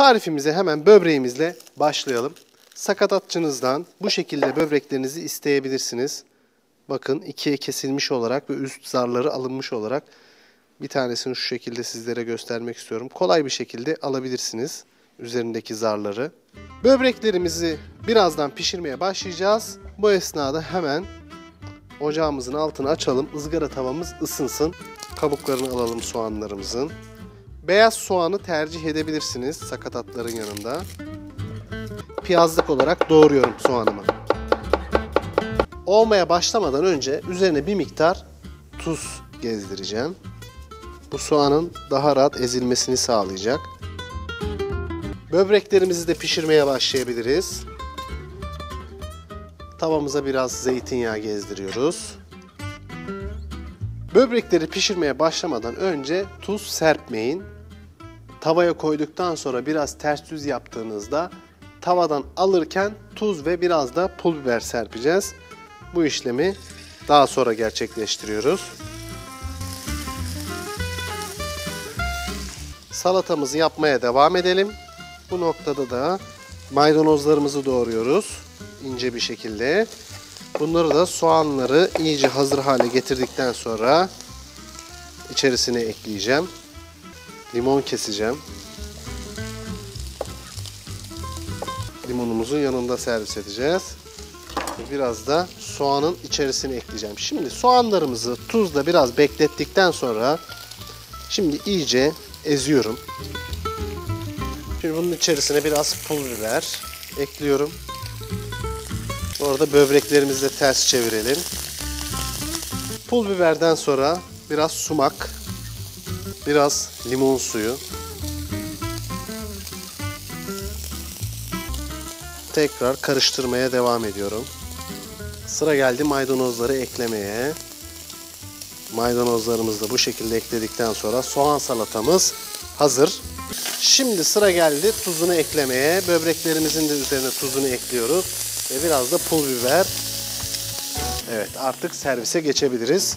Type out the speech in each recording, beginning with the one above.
Tarifimize hemen böbreğimizle başlayalım. Sakatatçınızdan bu şekilde böbreklerinizi isteyebilirsiniz. Bakın ikiye kesilmiş olarak ve üst zarları alınmış olarak bir tanesini şu şekilde sizlere göstermek istiyorum. Kolay bir şekilde alabilirsiniz üzerindeki zarları. Böbreklerimizi birazdan pişirmeye başlayacağız. Bu esnada hemen ocağımızın altını açalım. Izgara tavamız ısınsın. Kabuklarını alalım soğanlarımızın. Beyaz soğanı tercih edebilirsiniz sakatatların yanında. Piyazlık olarak doğruyorum soğanımı. Olmaya başlamadan önce üzerine bir miktar tuz gezdireceğim. Bu soğanın daha rahat ezilmesini sağlayacak. Böbreklerimizi de pişirmeye başlayabiliriz. Tavamıza biraz zeytinyağı gezdiriyoruz. Böbrekleri pişirmeye başlamadan önce tuz serpmeyin. Tavaya koyduktan sonra biraz ters düz yaptığınızda tavadan alırken tuz ve biraz da pul biber serpeceğiz. Bu işlemi daha sonra gerçekleştiriyoruz. Salatamızı yapmaya devam edelim. Bu noktada da maydanozlarımızı doğruyoruz ince bir şekilde. Bunları da soğanları iyice hazır hale getirdikten sonra içerisine ekleyeceğim. Limon keseceğim. Limonumuzun yanında servis edeceğiz. Biraz da soğanın içerisine ekleyeceğim. Şimdi soğanlarımızı tuzla biraz beklettikten sonra şimdi iyice eziyorum. Şimdi bunun içerisine biraz pul biber ekliyorum. Orada böbreklerimizi de ters çevirelim. Pul biberden sonra biraz sumak, biraz limon suyu. Tekrar karıştırmaya devam ediyorum. Sıra geldi maydanozları eklemeye. Maydanozlarımızı da bu şekilde ekledikten sonra soğan salatamız hazır. Şimdi sıra geldi tuzunu eklemeye. Böbreklerimizin de üzerine tuzunu ekliyoruz. Ve biraz da pul biber. Evet, artık servise geçebiliriz.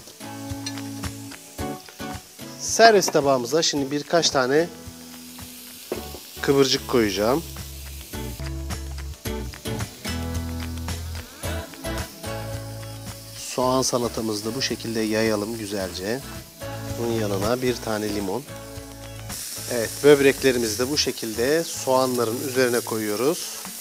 Servis tabağımıza şimdi birkaç tane kıvırcık koyacağım. Soğan salatamızı da bu şekilde yayalım güzelce. Bunun yanına bir tane limon. Evet, böbreklerimizi de bu şekilde soğanların üzerine koyuyoruz.